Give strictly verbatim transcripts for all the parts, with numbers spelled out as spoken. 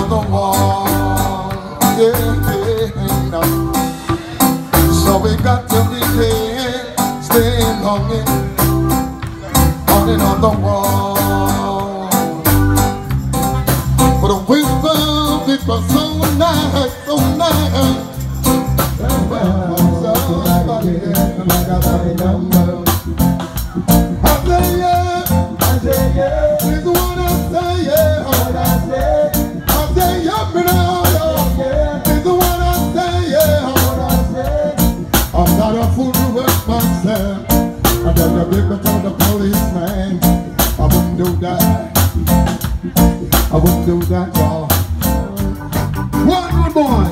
another one. Yeah, yeah, no. So we got to be here, stay longing on another one. But the wisdom, it was so nice, so nice. Somebody, somebody, number. I say yeah, I say yeah. This is what I say, yeah. What I say, I say yeah, me now, yeah. This is what I say, yeah. What I say, I'm not a fool to work myself. I got the big bit of the policeman. I wouldn't do that. I wouldn't do that, y'all. One good boy.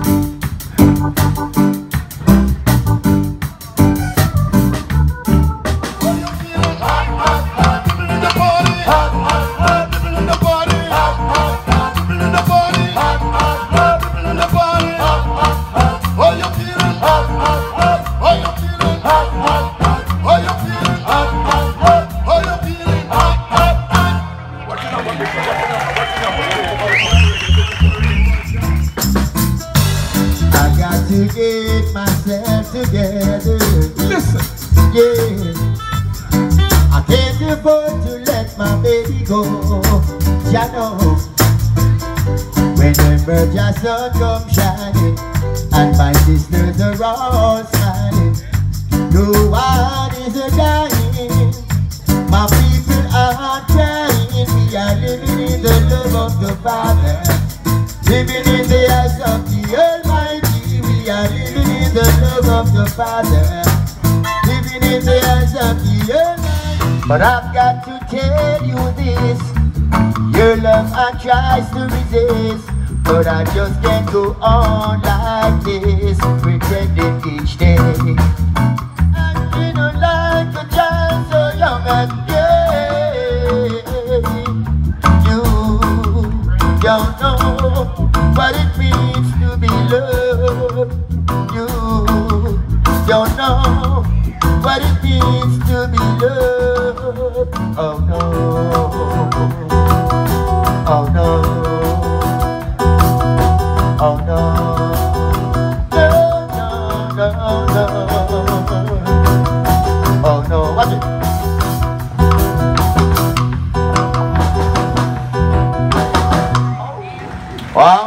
To get myself together. Listen. Yeah, I can't afford to let my baby go. Ya know, whenever the sun comes shining and my sisters are all smiling, no one is a dying. My people are crying. We are living in the love of the Father, living in the eyes of the Almighty. We are living in the love of the Father, living in the eyes of the Almighty. But I've got to tell you this, your love I tries to resist, but I just can't go on like this, pretending each day. Acting like a child so young and gay. You don't know what it means to be loved. You don't know what it means to be loved. Oh no, oh no, oh no, no, no, no, no. Oh no, watch it. Wow.